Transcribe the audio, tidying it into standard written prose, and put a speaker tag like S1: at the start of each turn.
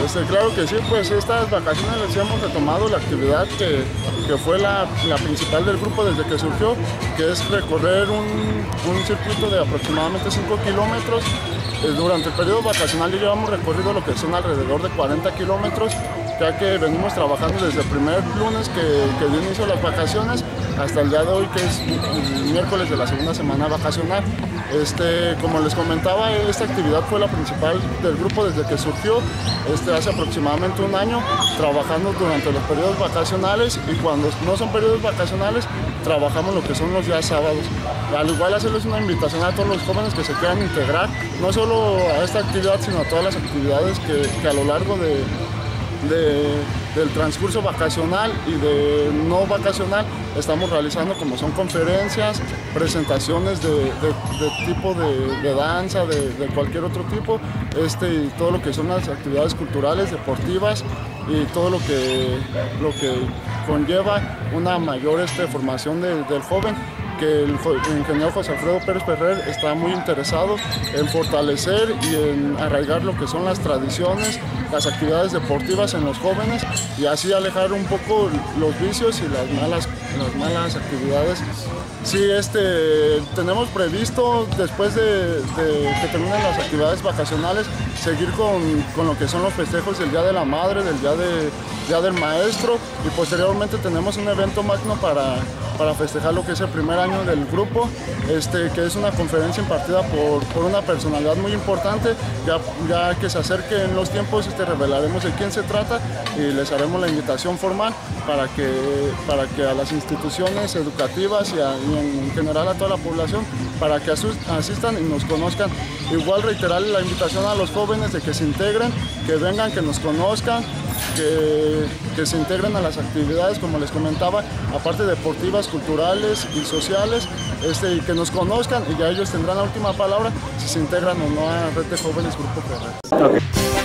S1: Claro que sí, pues estas vacaciones les hemos retomado la actividad que fue la principal del grupo desde que surgió, que es recorrer un circuito de aproximadamente 5 kilómetros. Durante el periodo vacacional ya llevamos recorrido lo que son alrededor de 40 kilómetros, ya que venimos trabajando desde el primer lunes que dio inicio a las vacaciones hasta el día de hoy, que es el miércoles de la segunda semana vacacional. Como les comentaba, esta actividad fue la principal del grupo desde que surgió, hace aproximadamente un año, trabajando durante los periodos vacacionales, y cuando no son periodos vacacionales, trabajamos lo que son los días sábados. Al igual, hacerles una invitación a todos los jóvenes que se quieran integrar, no solo a esta actividad, sino a todas las actividades que a lo largo del transcurso vacacional y de no vacacional estamos realizando, como son conferencias, presentaciones de tipo de danza, de cualquier otro tipo, y todo lo que son las actividades culturales, deportivas, y todo lo que conlleva una mayor formación del joven, que el ingeniero José Alfredo Pérez Ferrer está muy interesado en fortalecer y en arraigar lo que son las tradiciones, las actividades deportivas en los jóvenes, y así alejar un poco los vicios y las malas actividades. Sí, tenemos previsto, después de que terminen las actividades vacacionales, seguir con lo que son los festejos del Día de la Madre, del Día del Maestro, y posteriormente tenemos un evento magno para festejar lo que es el primer año del grupo, que es una conferencia impartida por una personalidad muy importante. Ya que se acerquen los tiempos, revelaremos de quién se trata y les haremos la invitación formal para que a las instituciones educativas y en general a toda la población, para que asistan y nos conozcan. Igual reiterarle la invitación a los jóvenes de que se integren, que vengan, que nos conozcan, que se integren a las actividades, como les comentaba, aparte deportivas, culturales y sociales, y que nos conozcan, y ya ellos tendrán la última palabra si se integran o no a Red de Jóvenes Grupo Ferrer.
S2: Okay.